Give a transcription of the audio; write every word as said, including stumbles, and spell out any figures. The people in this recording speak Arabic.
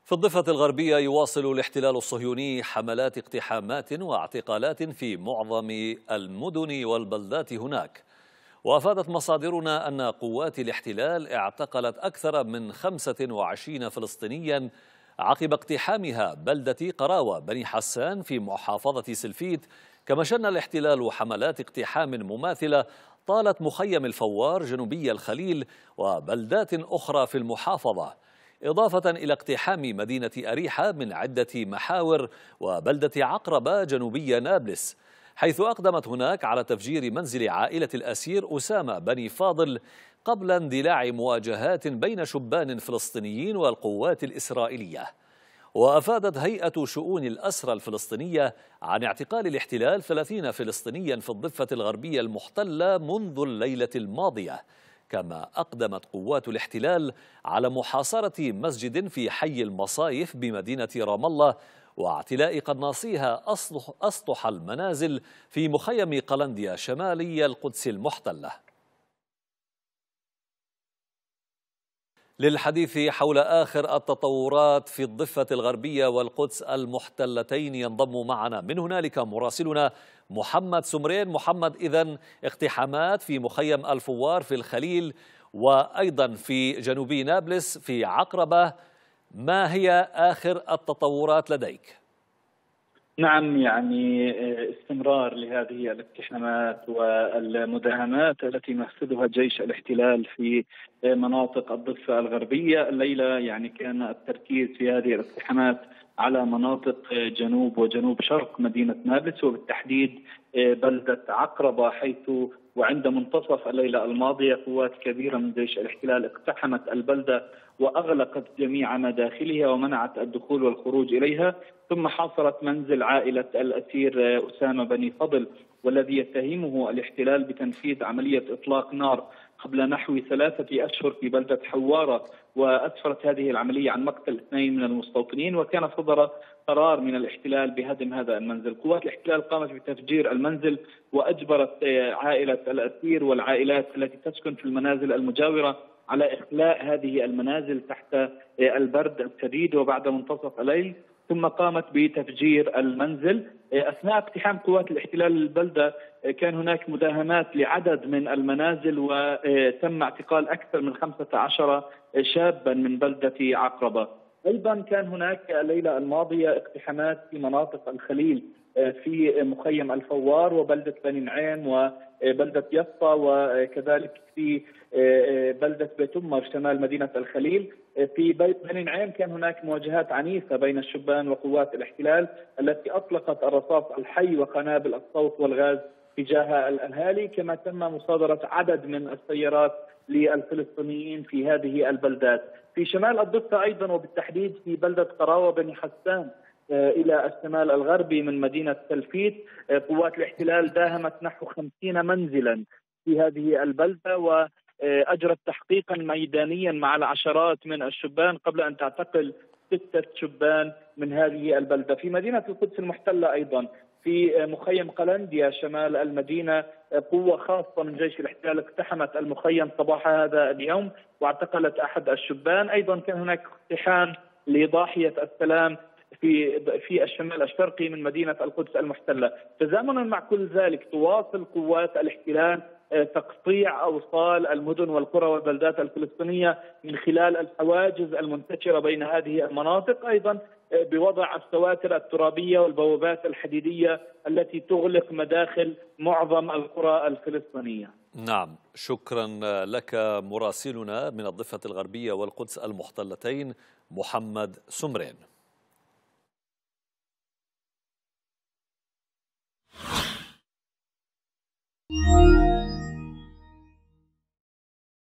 في الضفة الغربية يواصل الاحتلال الصهيوني حملات اقتحامات واعتقالات في معظم المدن والبلدات هناك. وأفادت مصادرنا أن قوات الاحتلال اعتقلت أكثر من خمسة وعشرين فلسطينيا عقب اقتحامها بلدة قراوة بني حسان في محافظة سلفيت. كما شن الاحتلال حملات اقتحام مماثلة طالت مخيم الفوار جنوبي الخليل وبلدات أخرى في المحافظة، إضافة إلى اقتحام مدينة أريحة من عدة محاور وبلدة عقربة جنوبي نابلس، حيث أقدمت هناك على تفجير منزل عائلة الأسير أسامة بني فاضل قبل اندلاع مواجهات بين شبان فلسطينيين والقوات الإسرائيلية. وأفادت هيئة شؤون الأسرى الفلسطينية عن اعتقال الاحتلال ثلاثين فلسطينيا في الضفة الغربية المحتلة منذ الليلة الماضية. كما أقدمت قوات الاحتلال على محاصرة مسجد في حي المصايف بمدينة رام الله واعتلاء قناصيها أسطح المنازل في مخيم قلنديا شمالي القدس المحتلة. للحديث حول آخر التطورات في الضفة الغربية والقدس المحتلتين ينضم معنا من هنالك مراسلنا محمد سمرين. محمد، إذن اقتحامات في مخيم الفوار في الخليل وأيضا في جنوبي نابلس في عقربة، ما هي آخر التطورات لديك؟ نعم، يعني استمرار لهذه الاقتحامات والمداهمات التي ينفذها جيش الاحتلال في مناطق الضفة الغربية. الليلة يعني كان التركيز في هذه الاقتحامات على مناطق جنوب وجنوب شرق مدينة نابلس، وبالتحديد بلدة عقربة، حيث وعند منتصف الليلة الماضية قوات كبيرة من جيش الاحتلال اقتحمت البلدة وأغلقت جميع مداخلها ومنعت الدخول والخروج إليها، ثم حاصرت منزل عائلة الأسير أسامة بني فضل، والذي يتهمه الاحتلال بتنفيذ عملية إطلاق نار قبل نحو ثلاثة أشهر في بلدة حوارة، وأسفرت هذه العملية عن مقتل اثنين من المستوطنين، وكان صدر قرار من الاحتلال بهدم هذا المنزل. قوات الاحتلال قامت بتفجير المنزل وأجبرت عائلة الأسير والعائلات التي تسكن في المنازل المجاورة على إخلاء هذه المنازل تحت البرد الشديد وبعد منتصف الليل، ثم قامت بتفجير المنزل. أثناء اقتحام قوات الاحتلال للبلدة كان هناك مداهمات لعدد من المنازل وتم اعتقال أكثر من خمسة عشر شابا من بلدة عقربة. أيضا كان هناك الليلة الماضية اقتحامات في مناطق الخليل في مخيم الفوار وبلدة بني نعيم وبلدة يسطا، وكذلك في بلدة بيت أمر شمال مدينة الخليل. في بني نعيم كان هناك مواجهات عنيفة بين الشبان وقوات الاحتلال التي أطلقت الرصاص الحي وقنابل الصوت والغاز تجاه الأهالي، كما تم مصادرة عدد من السيارات للفلسطينيين في هذه البلدات. في شمال الضفة أيضا وبالتحديد في بلدة قراوة بني حسان إلى الشمال الغربي من مدينة سلفيت، قوات الاحتلال داهمت نحو خمسين منزلا في هذه البلدة وأجرت تحقيقا ميدانيا مع العشرات من الشبان قبل أن تعتقل ستة شبان من هذه البلدة. في مدينة القدس المحتلة أيضا في مخيم قلنديا شمال المدينة قوة خاصة من جيش الاحتلال اقتحمت المخيم صباح هذا اليوم واعتقلت أحد الشبان. أيضا كان هناك اقتحام لضاحية السلام في في الشمال الشرقي من مدينة القدس المحتلة. تزامنا مع كل ذلك تواصل قوات الاحتلال تقطيع أوصال المدن والقرى والبلدات الفلسطينية من خلال الحواجز المنتشرة بين هذه المناطق، أيضا بوضع السواتر الترابية والبوابات الحديدية التي تغلق مداخل معظم القرى الفلسطينية. نعم، شكرا لك مراسلنا من الضفة الغربية والقدس المحتلتين محمد سمرين.